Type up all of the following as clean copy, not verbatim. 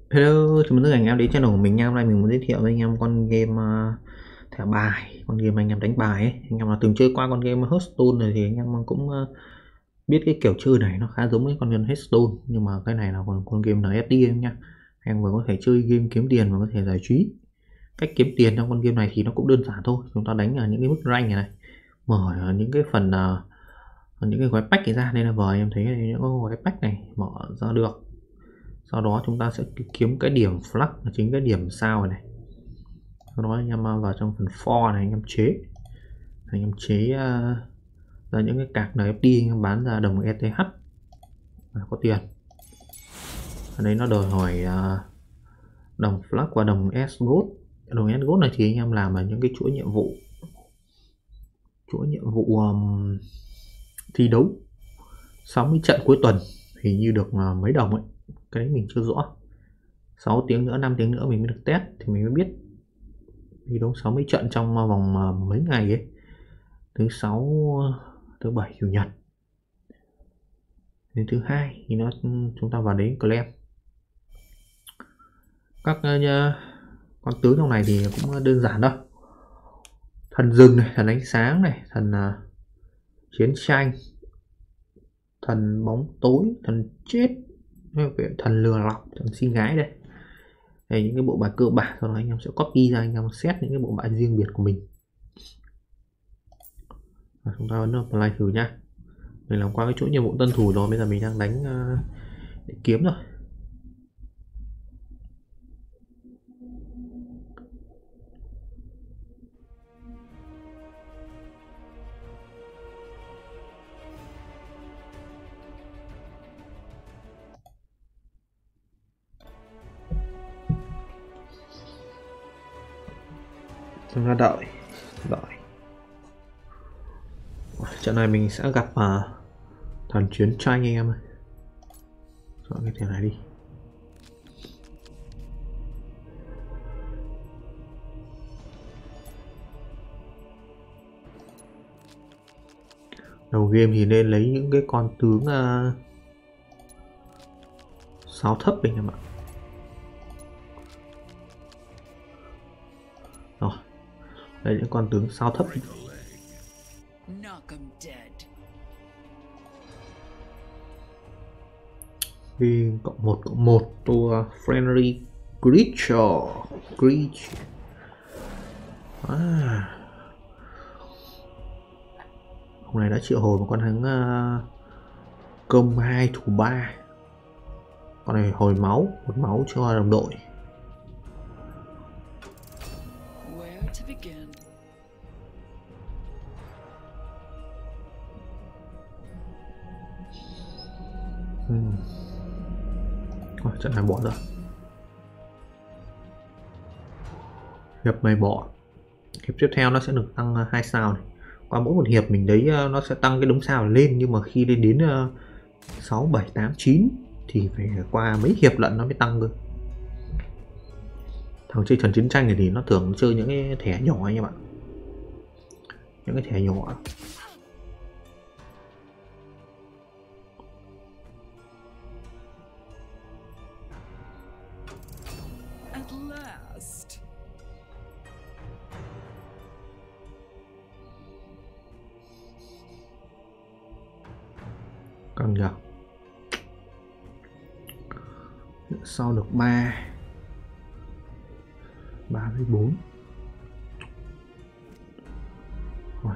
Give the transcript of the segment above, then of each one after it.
Hello, chào mừng tất cả anh em đến channel của mình nha. Hôm nay mình muốn giới thiệu với anh em con game thẻ bài, con game anh em đánh bài ấy. Anh em nào từng chơi qua con game Hearthstone này thì anh em cũng biết cái kiểu chơi này nó khá giống với con game Hearthstone, nhưng mà cái này là con game NFT em nhá. Anh em vừa có thể chơi game kiếm tiền và có thể giải trí. Cách kiếm tiền trong con game này thì nó cũng đơn giản thôi. Chúng ta đánh ở những cái mức rank này, mở ở những cái phần những cái gói pack này ra. Đây là vừa em thấy những cái gói pack này mở ra được. Sau đó chúng ta sẽ kiếm cái điểm flag là chính cái điểm sao này. Sau đó anh em vào trong phần for này, anh em chế ra những cái card NFT anh em bán ra đồng ETH là có tiền. Ở đây nó đòi hỏi đồng flag và đồng S-Gold. Đồng S-Gold này thì anh em làm ở những cái chuỗi nhiệm vụ thi đấu 60 trận cuối tuần thì như được mấy đồng ấy, cái đấy mình chưa rõ. 6 tiếng nữa, 5 tiếng nữa mình mới được test thì mình mới biết. Thi đấu 60 trận trong vòng mấy ngày ấy, thứ sáu, thứ bảy, chủ nhật, đến thứ hai thì chúng ta vào đến claim các con tướng trong này thì cũng đơn giản thôi. Thần rừng này, thần ánh sáng này, thần chiến tranh, thần bóng tối, thần chết, thần lừa lọc, thần xin gái. Đây những cái bộ bài cơ bản, sau đó anh em sẽ copy ra, anh em set những cái bộ bài riêng biệt của mình và chúng ta ấn apply thử nhá. Mình làm qua cái chỗ nhiệm vụ tân thủ rồi, bây giờ mình đang đánh để kiếm rồi. Chúng ta đợi. Trận này mình sẽ gặp thần chiến tranh anh em ơi. Chọn cái thẻ này đi. Đầu game thì nên lấy những cái con tướng 6 thấp anh em ạ. Rồi, đây những con tướng 6 thấp. Vì +1/+1 to friendly creature. Hôm nay đã triệu hồi một con thắng công 2 thủ 3. Con này hồi máu, một máu cho đồng đội. Trận này bỏ rồi. Hiệp này bỏ. Hiệp tiếp theo nó sẽ được tăng 2 sao này. Qua mỗi một hiệp mình đấy nó sẽ tăng cái đống sao lên, nhưng mà khi lên đến 6, 7, 8, 9 thì phải qua mấy hiệp lận nó mới tăng cơ. Thằng chơi thần chiến tranh này thì nó thường chơi những cái thẻ nhỏ anh em ạ. Những cái thẻ nhỏ. Căng nhờ. Sau được 3 với 4. Rồi.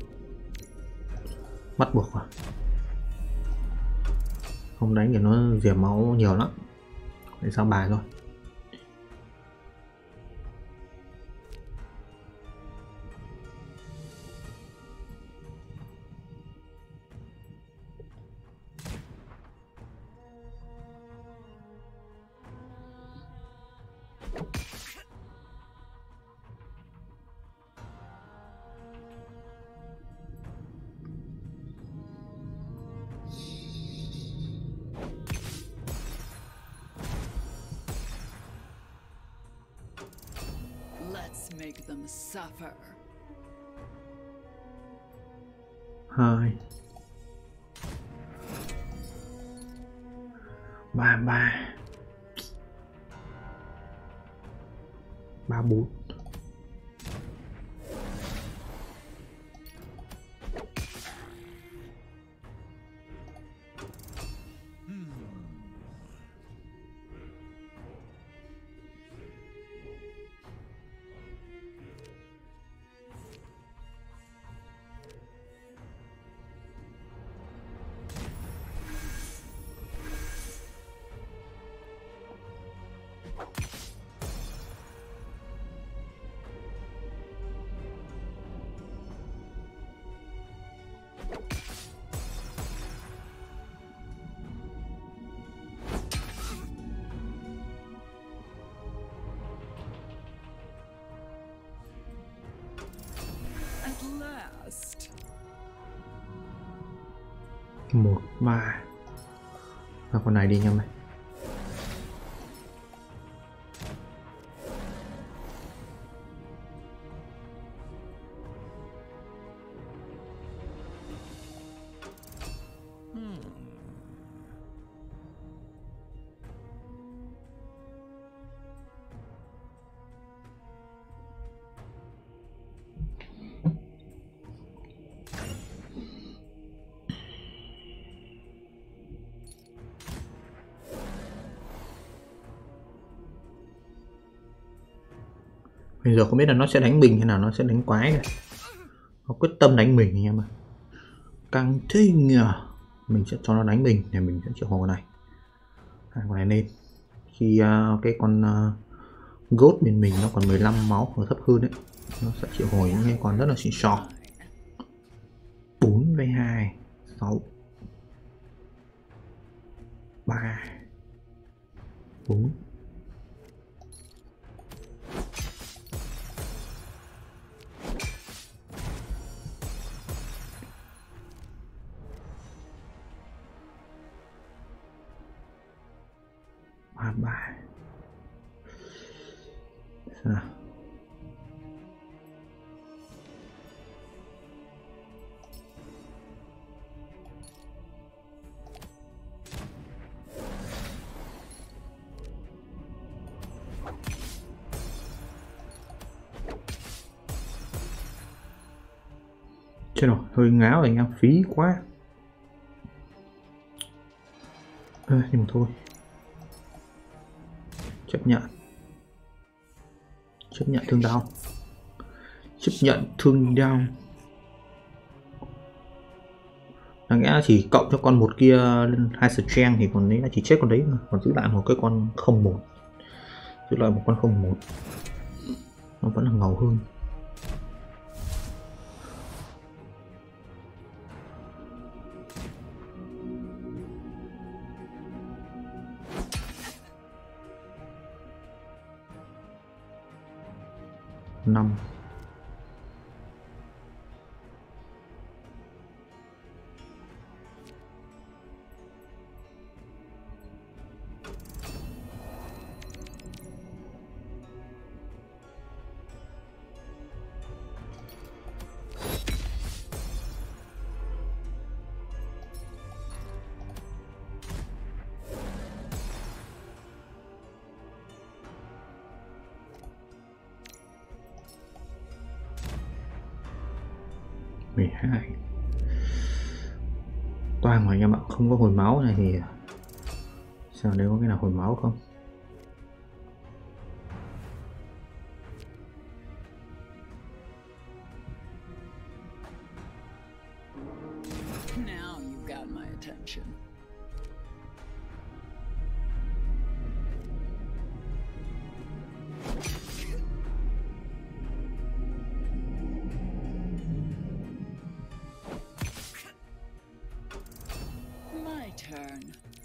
Bắt buộc rồi. Không đánh thì nó diệt máu nhiều lắm. Để sang bài thôi. Make them suffer. 2 3 3 34. At last. 1 3. Và con này đi anh em này. Bây giờ không biết là nó sẽ đánh mình hay là nó sẽ đánh quái này. Nó quyết tâm đánh mình anh em ạ. Càng thinh à. Mình sẽ cho nó đánh mình để mình sẽ triệu hồi này. Con này lên. Khi cái con ghost bên mình nó còn 15 máu hoặc thấp hơn đấy, nó sẽ triệu hồi những cái con rất là xịn sò. 4 với 2 6 3 4. Ba. Nào. Chết rồi, hơi ngáo rồi anh em, phí quá. Nhưng mà thôi, chấp nhận thương đau, chấp nhận thương đau. Đáng lẽ chỉ cộng cho con một kia lên 2 strength thì còn đấy là chỉ chết con đấy mà, còn giữ lại một cái con 01, giữ lại một con 01 nó vẫn là ngầu hơn. Năm. Hai. Toang rồi anh em ạ, không có hồi máu này thì sao đây, có cái nào hồi máu không? Now you've got my attention. My turn.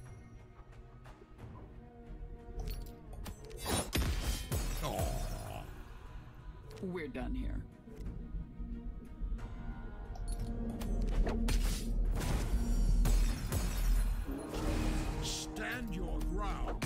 We're done here. Stand your ground.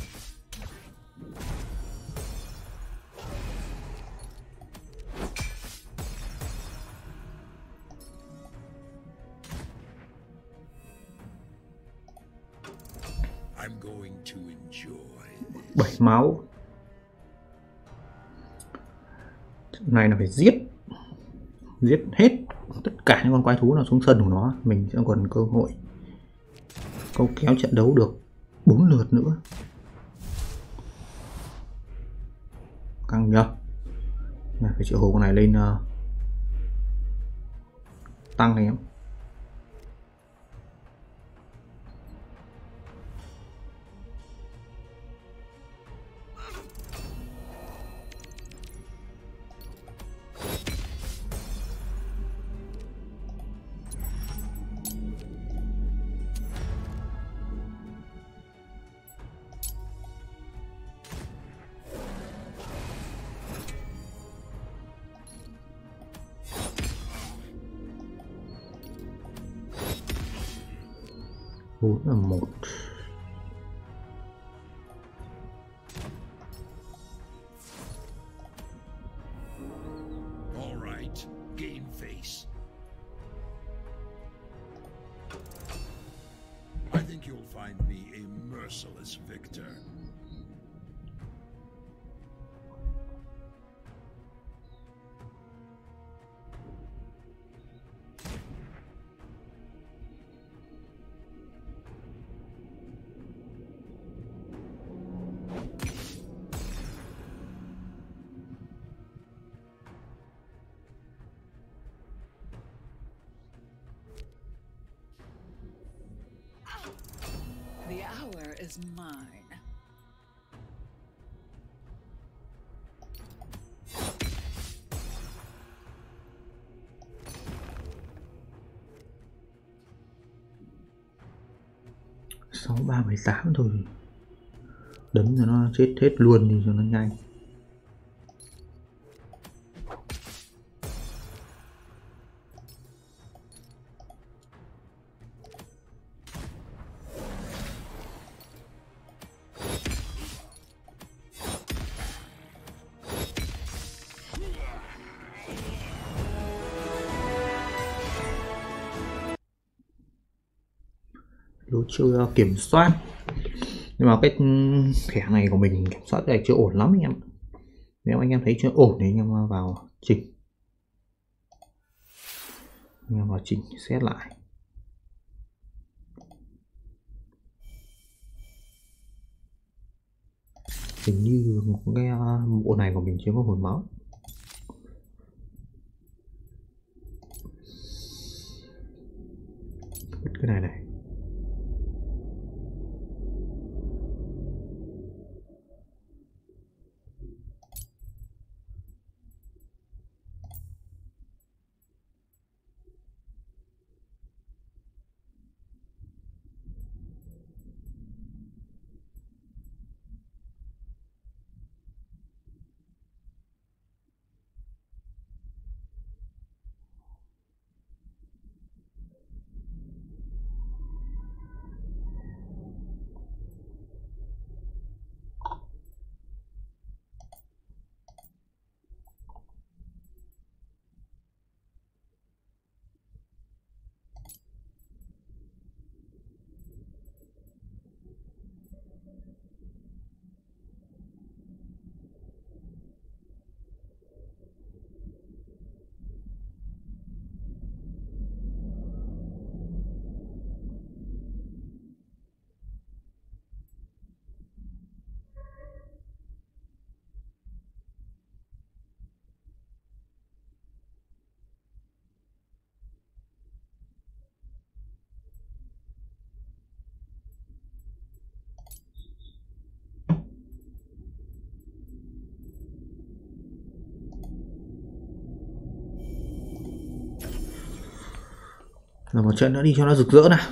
I'm going to enjoy this. 7 máu. này là phải giết hết tất cả những con quái thú nào xuống sân của nó, mình sẽ còn cơ hội câu kéo trận đấu được 4 lượt nữa. Căng nhá. Phải triệu hồi con này lên tăng này em. Bốn là một. All right, game face. I think you'll find me a merciless victor. The hour is mine. Sáu ba 18 thôi, đấm cho nó chết hết luôn đi cho nó nhanh. Lối chơi kiểm soát, nhưng mà cái thẻ này của mình kiểm soát này chưa ổn lắm anh em. Nếu anh em thấy chưa ổn thì anh em vào chỉnh, anh em vào chỉnh xét lại. Hình như một cái bộ này của mình chưa có hồi máu. Cái này này. Là một trận nữa đi cho nó rực rỡ nào.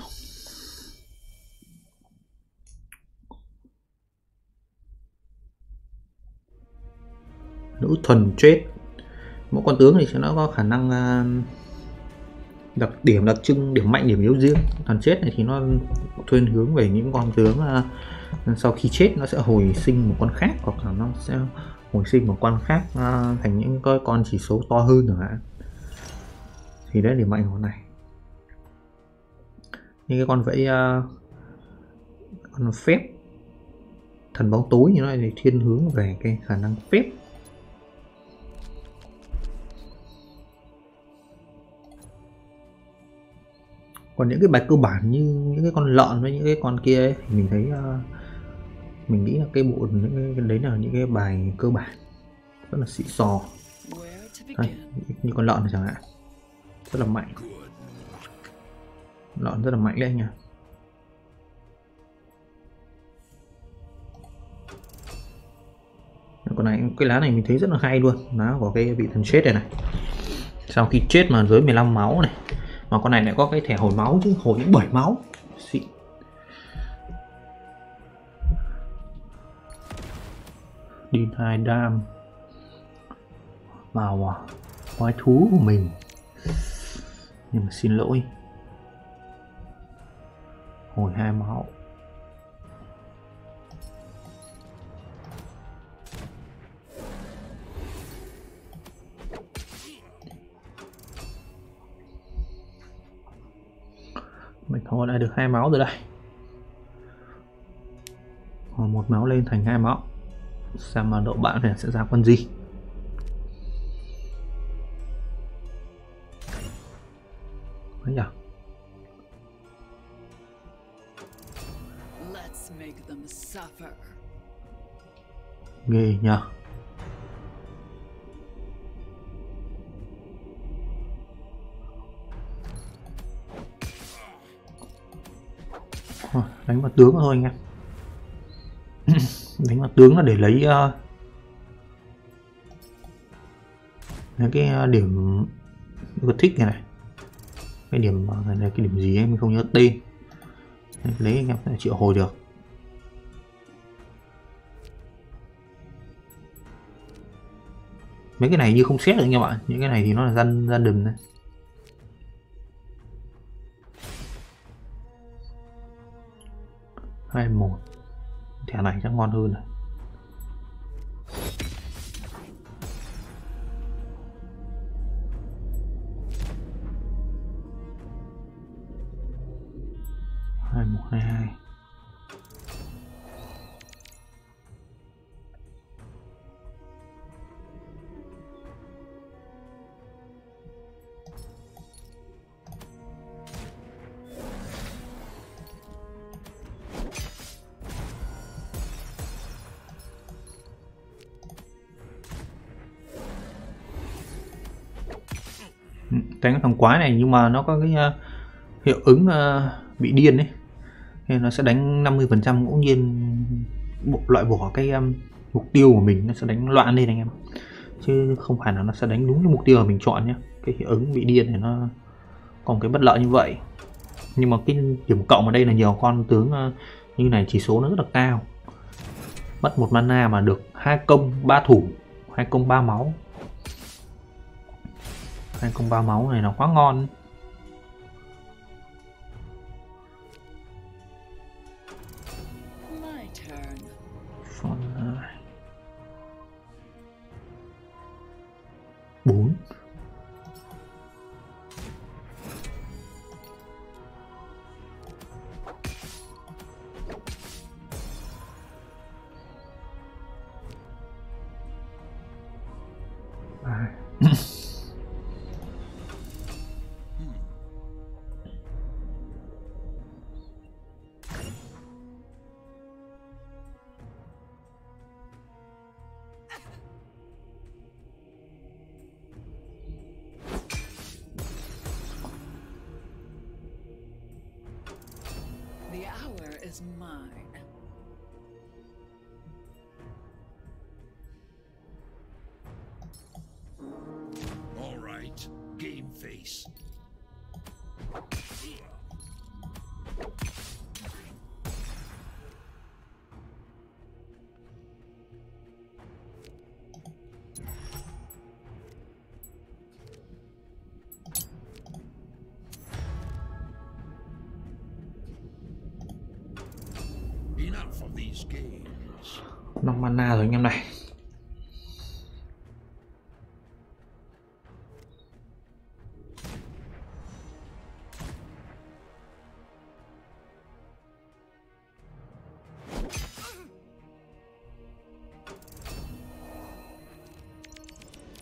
Nữ thần chết. Mỗi con tướng thì sẽ nó có khả năng đặc trưng, điểm mạnh, điểm yếu riêng. Thần chết này thì nó thuyên hướng về những con tướng sau khi chết nó sẽ hồi sinh một con khác, hoặc là nó sẽ hồi sinh một con khác thành những con chỉ số to hơn chẳng hạn. Thì đấy là điểm mạnh của con này. Như cái con vẫy con phép thần bóng tối như thế này thì thiên hướng về cái khả năng phép. Còn những cái bài cơ bản như những cái con lợn với những cái con kia ấy, thì mình thấy mình nghĩ là cái bộ những cái đấy là những cái bài cơ bản rất là xịn sò. Where to Đây, begin? như con lợn này chẳng hạn, rất là mạnh, lợn rất là mạnh đấy anh nha. Con này, cái lá này mình thấy rất là hay luôn, lá của cái vị thần chết này. Sau khi chết mà dưới 15 máu này, mà con này lại có cái thẻ hồi máu chứ, hồi đến 7 máu, xịn. Din 2 đam vào quái thú của mình, nhưng mà xin lỗi, hồi 2 máu. Mình hồi đã được 2 máu rồi đây, hồi 1 máu lên thành 2 máu. Xem mà độ bạn này sẽ ra con gì. Đấy nhỉ, Let's make them suffer. ghê nhỉ. Đánh vào tướng thôi anh em. Đánh vào tướng là để lấy những cái điểm tôi thích này, cái điểm này, cái điểm gì ấy mình không nhớ tên, lấy anh em sẽ triệu hồi được. Mấy cái này như không xét được nha bạn, những cái này thì nó là gian đừng này. Hai một, thẻ này chắc ngon hơn này. Hai một hai hai. Đánh cái thằng quái này nhưng mà nó có cái hiệu ứng bị điên ấy, nên nó sẽ đánh 50% ngẫu nhiên, loại bỏ cái mục tiêu của mình, nó sẽ đánh loạn lên anh em, chứ không phải là nó sẽ đánh đúng cái mục tiêu mà mình chọn nhé. Cái hiệu ứng bị điên này nó còn cái bất lợi như vậy, nhưng mà cái điểm cộng ở đây là nhiều con tướng như này chỉ số nó rất là cao, mất 1 mana mà được 2 công 3 thủ, 2 công 3 máu. 2 công 3 máu này nó quá ngon. My turn. Còn 4. The hour is mine. All right, game face. Enough of these games. 5 mana rồi anh em này.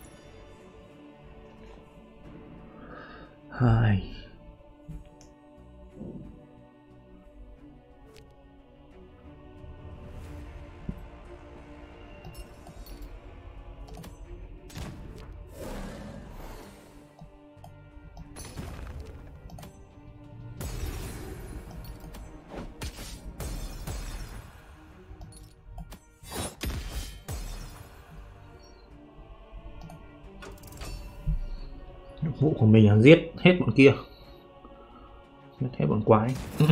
Hai. Nhiệm vụ của mình là giết hết bọn kia, giết hết bọn quái.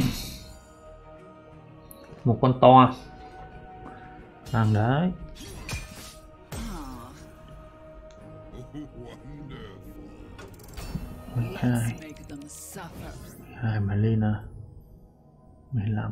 Một con to vàng đấy. Ah, Wonderful. Hai let's make them suffer. hai mà lên là 15.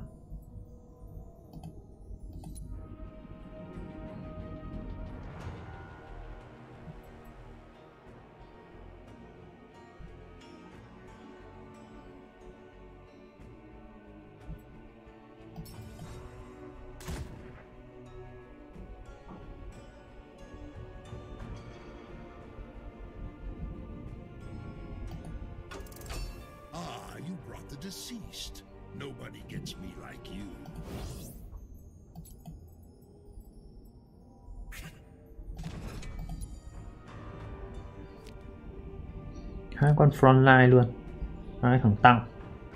Ah, you brought the deceased. Nobody gets me like you. Hai con frontline luôn, hai thằng tăng.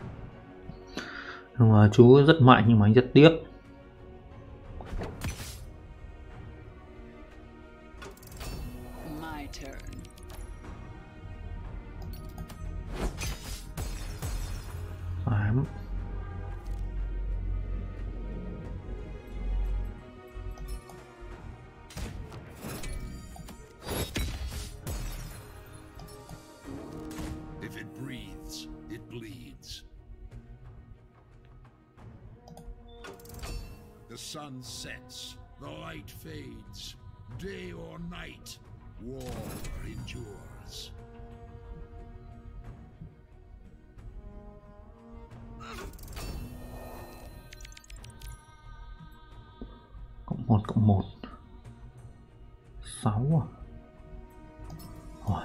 Nhưng mà chú rất mạnh nhưng mà anh rất tiếc. My turn. Phám. If it breathes, it bleeds. The sun sets, the light fades. Day or night, war endures. Cộng 1 6 à. Rồi.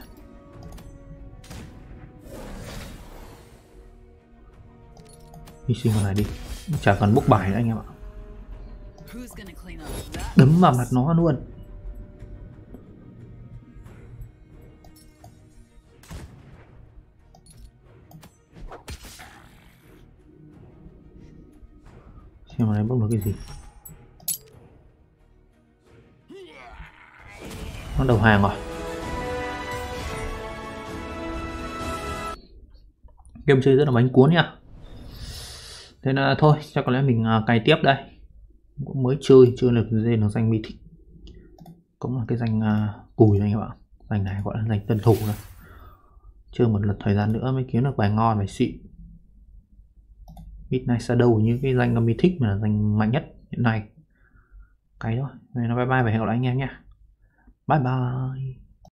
Hy sinh con này đi, chả cần bốc bài nữa anh em ạ. Who's gonna clean up that? Đấm vào mặt nó luôn. Xem mà này bốc được cái gì. Nó đầu hàng rồi. Game chơi rất là bánh cuốn nha. Thế là thôi, chắc có lẽ mình cày tiếp đây. Cũng mới chơi, chưa được lên được danh mythic. Cũng là cái danh cùi này các bạn. Danh này gọi là danh tân thủ rồi. Chơi một lần thời gian nữa mới kiếm được bài ngon, bài xịn. Midnight Shadow như cái danh mythic mà là danh mạnh nhất hiện nay. Cái thôi. Nên là bye bye và hẹn gặp lại anh em nha. Bye bye.